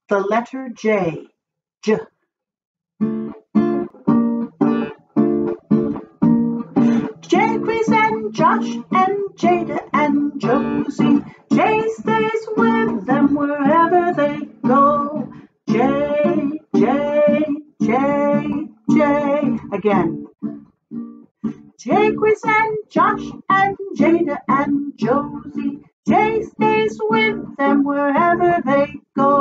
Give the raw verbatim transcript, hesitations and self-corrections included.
The letter J. J. Jacques and Josh and Jada and Josie. J stays with them wherever they go. J, J, J, J. Again. Jacques and Josh and Jada and Josie. J stays with them wherever they go.